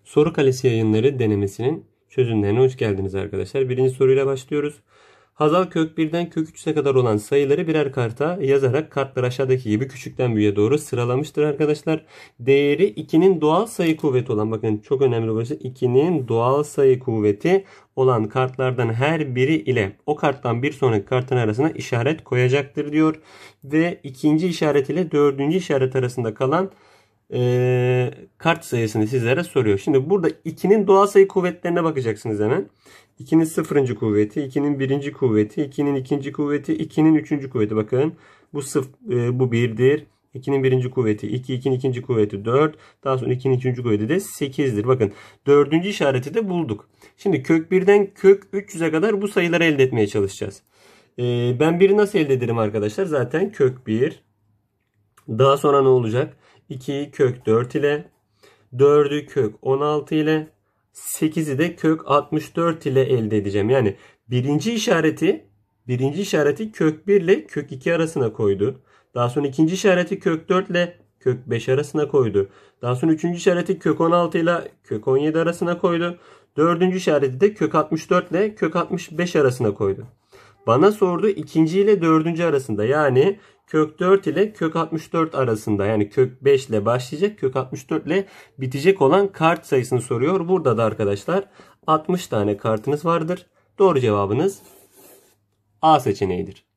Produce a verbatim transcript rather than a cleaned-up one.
Soru Kalesi Yayınları denemesinin çözümlerine hoş geldiniz arkadaşlar. Birinci soruyla başlıyoruz. Hazal kök birden kök üçe kadar olan sayıları birer karta yazarak kartlar aşağıdaki gibi küçükten büyüğe doğru sıralamıştır arkadaşlar. Değeri ikinin doğal sayı kuvveti olan, bakın çok önemli burası, ikinin doğal sayı kuvveti olan kartlardan her biri ile o karttan bir sonraki kartın arasına işaret koyacaktır diyor. Ve ikinci işaret ile dördüncü işaret arasında kalan e, kart sayısını sizlere soruyor. Şimdi burada ikinin doğal sayı kuvvetlerine bakacaksınız hemen. ikinin sıfırıncı kuvveti, ikinin birinci kuvveti, ikinin ikinci kuvveti, ikinin üçüncü kuvveti. Bakın bu sıf e, bu birdir. ikinin birinci kuvveti iki, ikinin ikinci kuvveti dört. Daha sonra ikinin üçüncü kuvveti de sekizdir. Bakın dördüncü işareti de bulduk. Şimdi kök birden kök üç yüze kadar bu sayıları elde etmeye çalışacağız. E, ben biri nasıl elde ederim arkadaşlar? Zaten kök bir. Daha sonra ne olacak? ikiyi kök dört ile, dördü kök on altı ile, sekizi de kök altmış dört ile elde edeceğim. Yani birinci işareti birinci işareti kök bir ile kök iki arasına koydu. Daha sonra ikinci işareti kök dört ile kök beş arasına koydu. Daha sonra üçüncü işareti kök on altı ile kök on yedi arasına koydu. Dördüncü işareti de kök altmış dört ile kök altmış beş arasına koydu. Bana sordu ikinci ile dördüncü arasında, yani kök dört ile kök altmış dört arasında, yani kök beş ile başlayacak, kök altmış dört ile bitecek olan kart sayısını soruyor. Burada da arkadaşlar altmış tane kartınız vardır. Doğru cevabınız A seçeneğidir.